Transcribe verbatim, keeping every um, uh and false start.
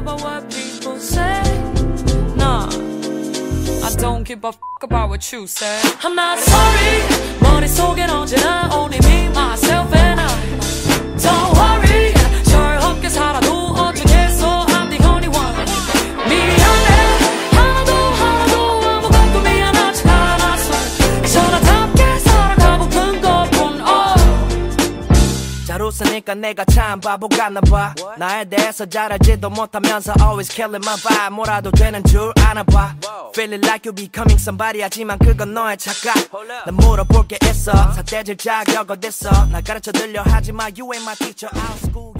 about what people say. Nah, I don't give a f about what you say. I'm not sorry. 머릿속엔 언제나 only me, myself and I. Don't worry. 철없게 살아도 어쩌겠어. I'm the only one. 미안해. 하나도 하나도 아무것도 미안하지 않았어. 전화답게 살아가고픈 것뿐. oh. 잘 웃으니까 내가 참 바보 같나봐. 나에 대해서 잘 알지도 못하면서 always killing my vibe. 뭐라도 되는 줄 아나봐. Feeling like you becoming somebody 하지만 그건 너의 착각. 난 물어볼 게 있어. 사대질 자격 어딨어. 날 가르쳐 들려 하지마. You ain't my teacher. I'll school